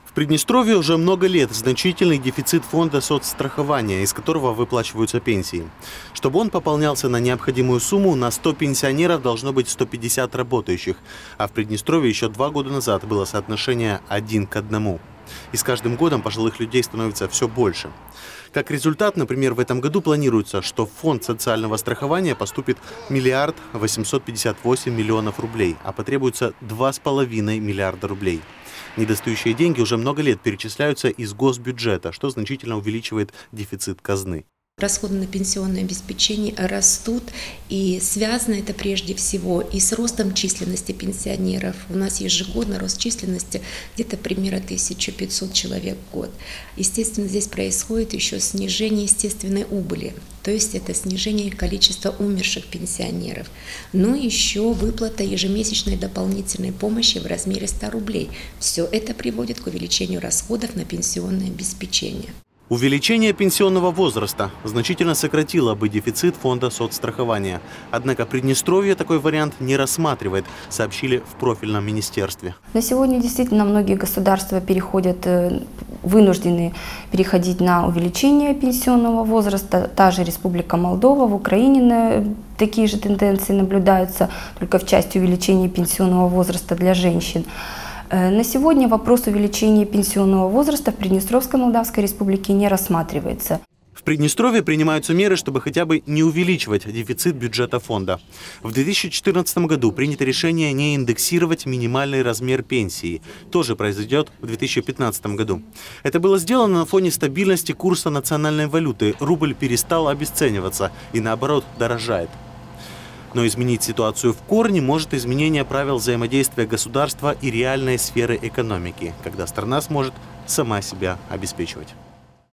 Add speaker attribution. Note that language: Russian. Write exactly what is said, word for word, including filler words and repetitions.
Speaker 1: В Приднестровье уже много лет значительный дефицит фонда соцстрахования, из которого выплачиваются пенсии. Чтобы он пополнялся на необходимую сумму, на сто пенсионеров должно быть сто пятьдесят работающих. А в Приднестровье еще два года назад было соотношение один к одному. И с каждым годом пожилых людей становится все больше. Как результат, например, в этом году планируется, что в фонд социального страхования поступит миллиард восемьсот пятьдесят восемь миллионов рублей, а потребуется два с половиной миллиарда рублей. Недостающие деньги уже много лет перечисляются из госбюджета, что значительно увеличивает дефицит казны.
Speaker 2: Расходы на пенсионное обеспечение растут, и связано это прежде всего и с ростом численности пенсионеров. У нас ежегодно рост численности где-то примерно тысяча пятьсот человек в год. Естественно, здесь происходит еще снижение естественной убыли, то есть это снижение количества умерших пенсионеров. Но еще выплата ежемесячной дополнительной помощи в размере ста рублей. Все это приводит к увеличению расходов на пенсионное обеспечение.
Speaker 1: Увеличение пенсионного возраста значительно сократило бы дефицит фонда соцстрахования. Однако Приднестровье такой вариант не рассматривает, сообщили в профильном министерстве.
Speaker 3: На сегодня действительно многие государства переходят, вынуждены переходить на увеличение пенсионного возраста. Та же Республика Молдова, в Украине такие же тенденции наблюдаются, только в части увеличения пенсионного возраста для женщин. На сегодня вопрос увеличения пенсионного возраста в Приднестровской Молдавской Республике не рассматривается.
Speaker 1: В Приднестровье принимаются меры, чтобы хотя бы не увеличивать дефицит бюджета фонда. В две тысячи четырнадцатом году принято решение не индексировать минимальный размер пенсии. Тоже произойдет в две тысячи пятнадцатом году. Это было сделано на фоне стабильности курса национальной валюты. Рубль перестал обесцениваться и, наоборот, дорожает. Но изменить ситуацию в корне может изменение правил взаимодействия государства и реальной сферы экономики, когда страна сможет сама себя обеспечивать.